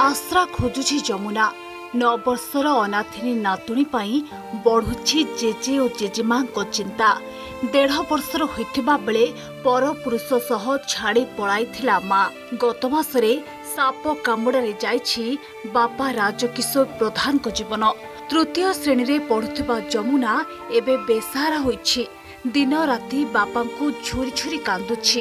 आश्रा खोजुछि जमुना 9 वर्षर अनाथिनी नातुणी पाई बढ़ुछि JJ और जेजेमा चिंता। 1.5 वर्षर होइथिबा बेले पर पुरुष सह छाड़ी पळाइथिला मां। गत मासरे साप कामुड़ारे जाइछि बापा राजकिशोर प्रधान को जीवन। तृतीय श्रेणी रे पढ़ुथिबा जमुना एबे बेसहारा होइछि। दिन राति बापा को झुरी झुरी कांदुछि।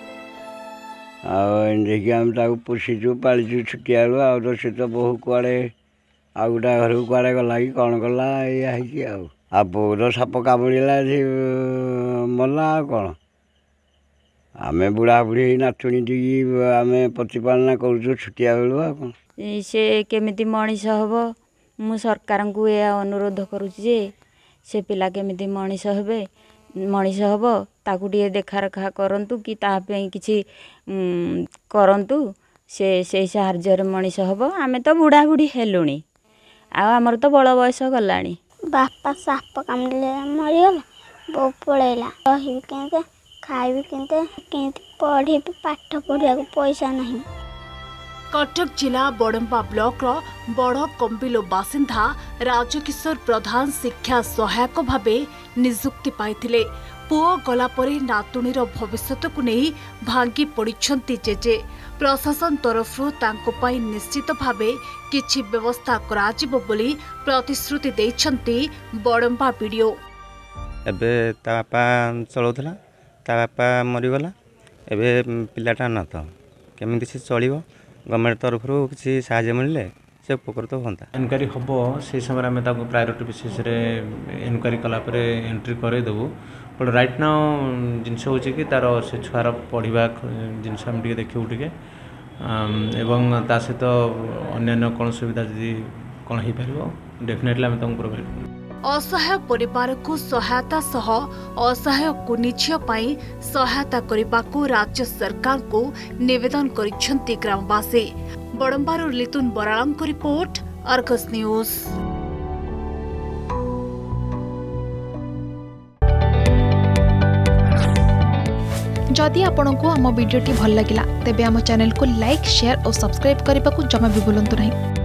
पोषिचु पालिचु छुटिया से तो बहु कड़े आ गोटा घर कड़े गला कि कौन कला या बोर साप कामुड़ा मरला कौन आम बुढ़ा बुढ़ी नातुणी टी आम प्रतिपालना करुचु छुटिया बेलू कौन से केमिति मनीष हम मु सरकार को यह अनुरोध करुच्ची जे से पिला केमिति मनीष हे मनीष हम ताकू टे देखा रखा करंतु कि तापे किछि करंतु से साहाଯ୍य मनीष हम आम तो बुढ़ा बुढ़ी हेलुणी आमर तो बड़ बयस गलानी। बापा साप कामुड़े मरीगला बो पलैला रही के खाइबी के पढ़ी पाठ पढ़िया पैसा नहीं। कटक जिला बड़म्बा ब्लॉक रो बड़ कंबिलो बासिंदा राजकिशोर प्रधान शिक्षा सहायक भावे नियुक्ति पाइथिले। पुओ गला परे नातुणीर भविष्यत को नहीं भांगी पड़िछंती जेजे। प्रशासन तरफ तांको पाई निश्चित भावे किछि व्यवस्था कराजिबो बोली प्रतिश्रुति दैछंती बड़म्बा वीडियो। एबे ता बापा चलौथला ता बापा मरीगला एबे पिलाटा न तो केमिति से चलिबो गवर्नमेंट तरफ किसी साहाय्य मिले से उपकृत होता। इनक्वारी हम से समय आम प्रायोरिटी बेसिस इनक्वारी कलापर एंट्री करदेबू बट राइट नाउ जिनस हो तार से छुआर पढ़ा जिनस देखू टे एवं ता सहित अन्य कौन सुविधा जदि कौन हो पार डेफिनेटली आम तुमको प्रोवाइड कर। असहाय परिवार को सहायता सह असहाय कुनिझियो पाई सहायता करने राज्य सरकार को निवेदन करिसेंती ग्रामवासी। बड़म्बार लितुन बरालम को रिपोर्ट अर्गस न्यूज। जदि आपंक आम भिडी भल लगा तेब आम चैनल को लाइक शेयर और सब्सक्राइब करने को जमा भी भूलु नहीं।